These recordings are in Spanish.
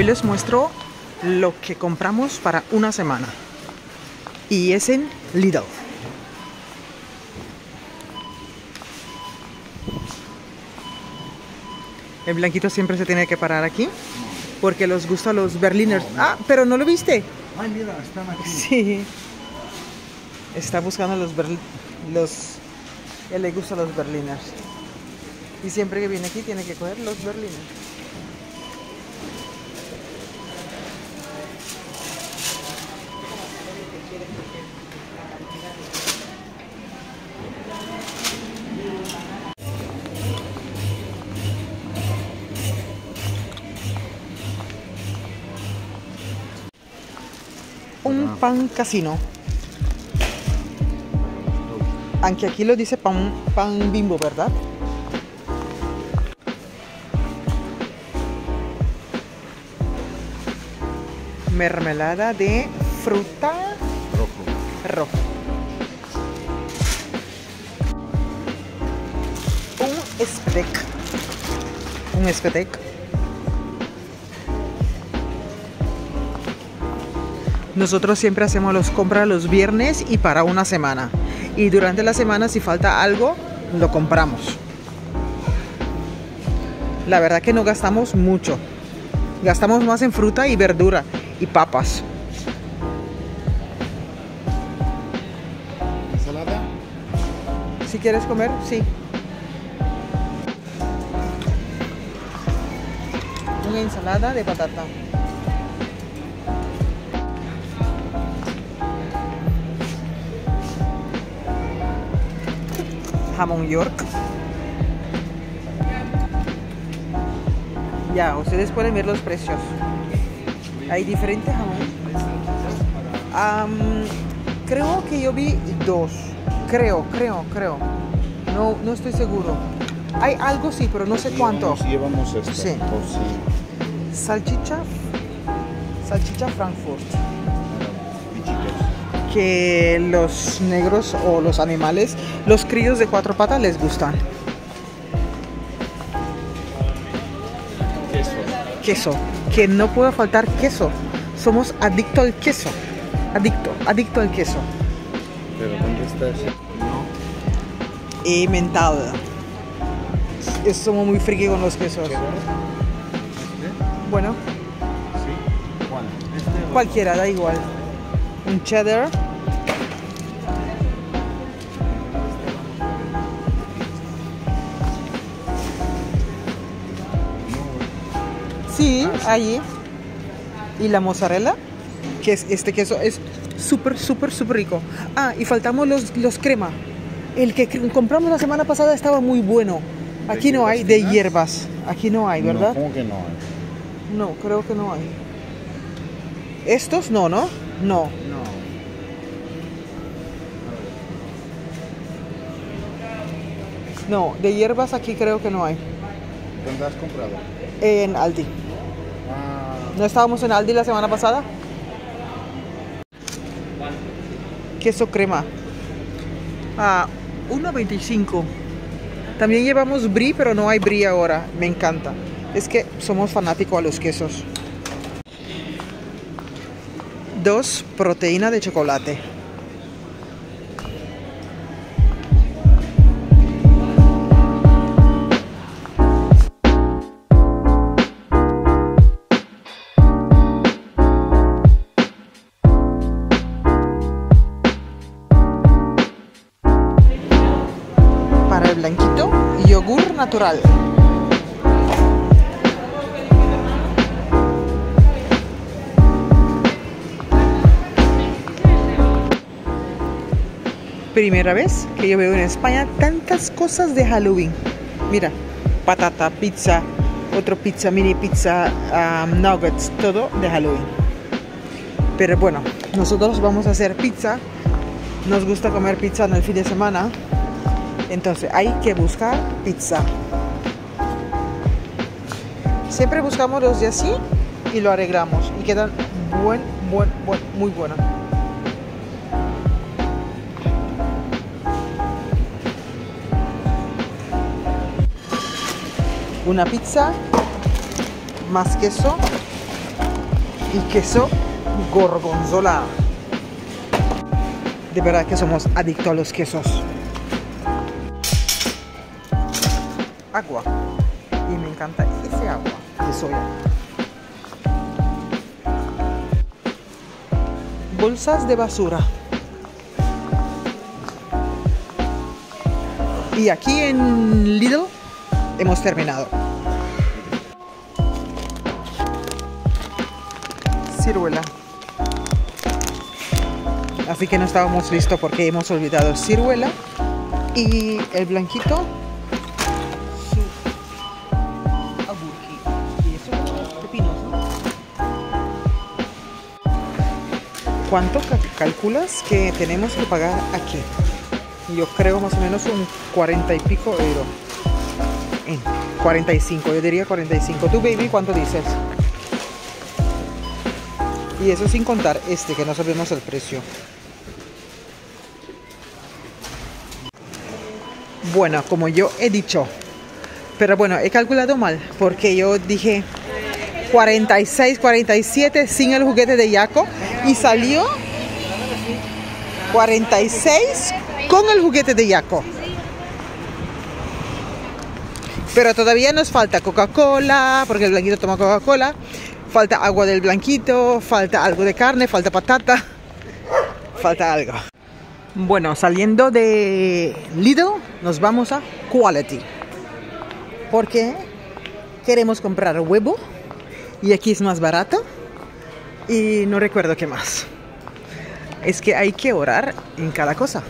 Hoy les muestro lo que compramos para una semana. Y es en Lidl. El blanquito siempre se tiene que parar aquí porque les gustan los berliners. Ah, pero ¿no lo viste? Ay, mira, están aquí. Sí. Está buscando él le gustan los berliners. Y siempre que viene aquí tiene que coger los berliners. Un pan casino. Aunque aquí lo dice pan Bimbo, ¿verdad? Mermelada de fruta rojo. Un espetek. Nosotros siempre hacemos las compras los viernes y para una semana. Y durante la semana, si falta algo, lo compramos. La verdad que no gastamos mucho. Gastamos más en fruta y verdura y papas. ¿Ensalada? Si quieres comer, sí. Una ensalada de patata. Jamón York. Ya, ustedes pueden ver los precios. Hay diferentes jamones. Creo que yo vi dos. Creo. No estoy seguro. Hay algo sí, pero no sé cuánto. Llevamos esto. Sí. Por si. Salchicha Frankfurt. Bichitos. Que los negros o los animales, los críos de cuatro patas les gustan. Queso, que no puede faltar queso. Somos adictos al queso. Adicto al queso. ¿Pero dónde está ese? No. Y mental. Somos muy friki con los quesos. ¿Este? Bueno, Sí. ¿Cuál? ¿Este o cualquiera, da igual. Un cheddar. Sí, allí. Y la mozzarella, que es este queso, es súper rico. Ah, y faltamos los crema. El que compramos la semana pasada estaba muy bueno. Aquí no hay de hierbas. Aquí no hay, ¿verdad? No, ¿cómo que no hay? No, creo que no hay. Estos no, ¿no? No. No, de hierbas aquí creo que no hay. ¿Dónde has comprado? En Aldi. ¿No estábamos en Aldi la semana pasada? Queso crema. Ah, 1.25. También llevamos brie, pero no hay brie ahora. Me encanta. Es que somos fanáticos a los quesos. 2 proteínas de chocolate. Para el blanquito, yogur natural. Primera vez que yo veo en España tantas cosas de Halloween. Mira, patata, pizza, otro pizza, mini pizza, nuggets, todo de Halloween. Pero bueno, nosotros vamos a hacer pizza. Nos gusta comer pizza en el fin de semana. Entonces hay que buscar pizza. Siempre buscamos los de así y lo arreglamos. Y quedan muy buenas. Una pizza, más queso y queso gorgonzola. De verdad que somos adictos a los quesos. Agua. Y me encanta ese agua de soya. Bolsas de basura. Y aquí en Lidl hemos terminado. Ciruela. Así que no estábamos listos porque hemos olvidado ciruela y el blanquito su aburki. Y eso pepinos, ¿no? ¿Cuánto calculas que tenemos que pagar aquí? Yo creo más o menos un 40 y pico euros. 45, yo diría 45. ¿Tú, baby, cuánto dices? Y eso sin contar este, que no sabemos el precio. Bueno, como yo he dicho, pero bueno, he calculado mal, porque yo dije 46, 47 sin el juguete de Jaco y salió 46 con el juguete de Jaco. Pero todavía nos falta Coca-Cola, porque el blanquito toma Coca-Cola. Falta agua del blanquito, falta algo de carne, falta patata, falta algo. Bueno, saliendo de Lidl, nos vamos a Quality. Porque queremos comprar huevo y aquí es más barato. Y no recuerdo qué más. Es que hay que orar en cada cosa.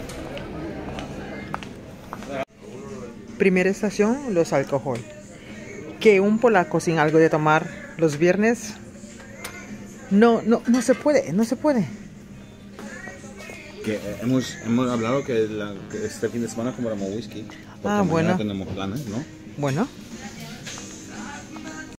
Primera estación, los alcohol. Que un polaco sin algo de tomar los viernes no se puede, no se puede. Que hemos hablado que este fin de semana compramos whisky. Ah, bueno. Tenemos planes, ¿no? Bueno.